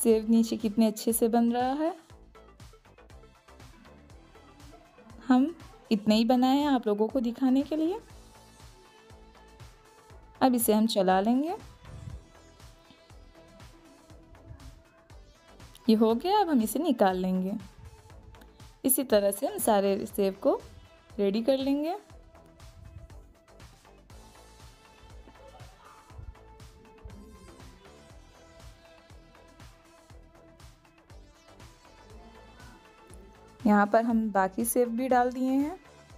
Save नीचे कितने अच्छे से बन रहा है। हम इतने ही बनाए हैं आप लोगों को दिखाने के लिए। अब इसे हम चला लेंगे। ये हो गया, अब हम इसे निकाल लेंगे। इसी तरह से हम सारे सेव को रेडी कर लेंगे। यहाँ पर हम बाकी सेव भी डाल दिए हैं।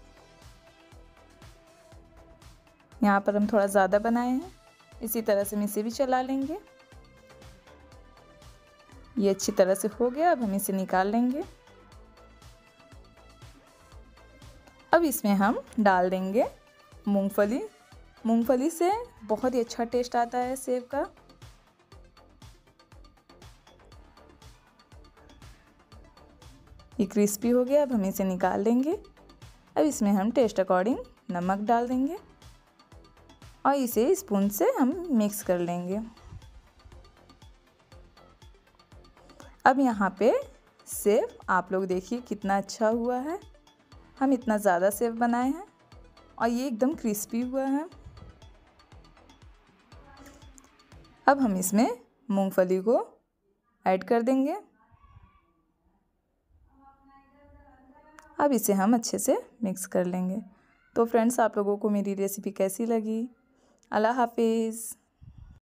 यहाँ पर हम थोड़ा ज़्यादा बनाए हैं। इसी तरह से हम इसे भी चला लेंगे। ये अच्छी तरह से हो गया, अब हम इसे निकाल लेंगे। अब इसमें हम डाल देंगे मूंगफली। मूंगफली से बहुत ही अच्छा टेस्ट आता है सेव का। ये क्रिस्पी हो गया, अब हम इसे निकाल देंगे। अब इसमें हम टेस्ट अकॉर्डिंग नमक डाल देंगे और इसे स्पून से हम मिक्स कर लेंगे। अब यहाँ पे सेव आप लोग देखिए कितना अच्छा हुआ है। हम इतना ज़्यादा सेव बनाए हैं और ये एकदम क्रिस्पी हुआ है। अब हम इसमें मूंगफली को ऐड कर देंगे। अब इसे हम अच्छे से मिक्स कर लेंगे। तो फ्रेंड्स, आप लोगों को मेरी रेसिपी कैसी लगी? अल्लाह हाफिज़।